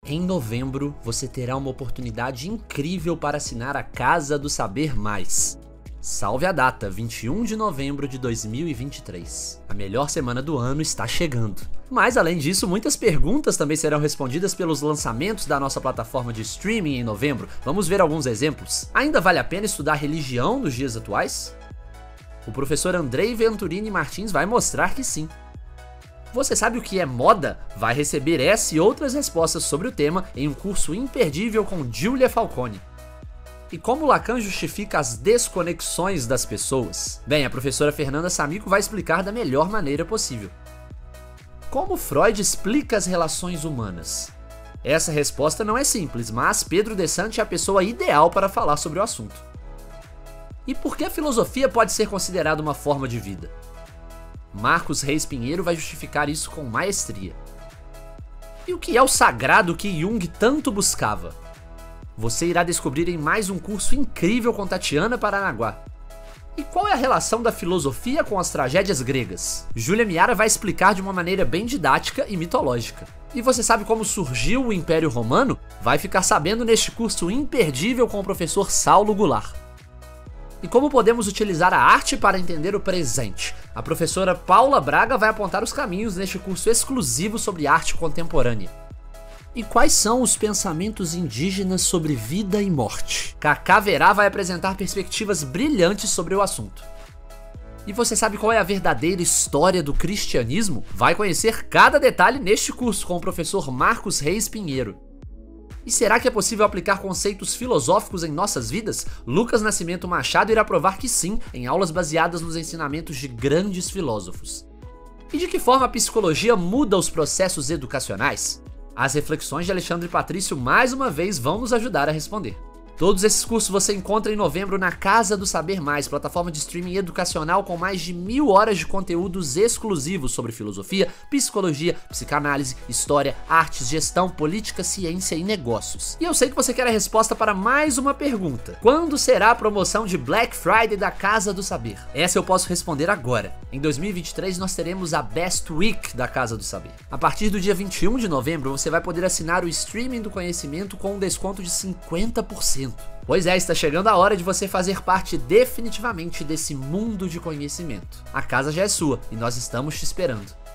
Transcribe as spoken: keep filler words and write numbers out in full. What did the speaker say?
Em novembro, você terá uma oportunidade incrível para assinar a Casa do Saber Mais. Salve a data, vinte e um de novembro de dois mil e vinte e três. A melhor semana do ano está chegando. Mas além disso, muitas perguntas também serão respondidas pelos lançamentos da nossa plataforma de streaming em novembro. Vamos ver alguns exemplos. Ainda vale a pena estudar religião nos dias atuais? O professor Andrei Venturini Martins vai mostrar que sim. Você sabe o que é moda? Vai receber essa e outras respostas sobre o tema em um curso imperdível com Giulia Falcone. E como Lacan justifica as desconexões das pessoas? Bem, a professora Fernanda Samico vai explicar da melhor maneira possível. Como Freud explica as relações humanas? Essa resposta não é simples, mas Pedro Dessante é a pessoa ideal para falar sobre o assunto. E por que a filosofia pode ser considerada uma forma de vida? Marcos Reis Pinheiro vai justificar isso com maestria. E o que é o sagrado que Jung tanto buscava? Você irá descobrir em mais um curso incrível com Tatiana Paranaguá. E qual é a relação da filosofia com as tragédias gregas? Júlia Miara vai explicar de uma maneira bem didática e mitológica. E você sabe como surgiu o Império Romano? Vai ficar sabendo neste curso imperdível com o professor Saulo Goulart. E como podemos utilizar a arte para entender o presente? A professora Paula Braga vai apontar os caminhos neste curso exclusivo sobre arte contemporânea. E quais são os pensamentos indígenas sobre vida e morte? Cacá Verá vai apresentar perspectivas brilhantes sobre o assunto. E você sabe qual é a verdadeira história do cristianismo? Vai conhecer cada detalhe neste curso com o professor Marcos Reis Pinheiro. E será que é possível aplicar conceitos filosóficos em nossas vidas? Lucas Nascimento Machado irá provar que sim, em aulas baseadas nos ensinamentos de grandes filósofos. E de que forma a psicologia muda os processos educacionais? As reflexões de Alexandre Patrício mais uma vez vão nos ajudar a responder. Todos esses cursos você encontra em novembro na Casa do Saber Mais, plataforma de streaming educacional com mais de mil horas de conteúdos exclusivos sobre filosofia, psicologia, psicanálise, história, artes, gestão, política, ciência e negócios. E eu sei que você quer a resposta para mais uma pergunta. Quando será a promoção de Black Friday da Casa do Saber? Essa eu posso responder agora. Em dois mil e vinte e três nós teremos a Best Week da Casa do Saber. A partir do dia vinte e um de novembro você vai poder assinar o streaming do conhecimento com um desconto de cinquenta por cento. Pois é, está chegando a hora de você fazer parte definitivamente desse mundo de conhecimento. A casa já é sua e nós estamos te esperando.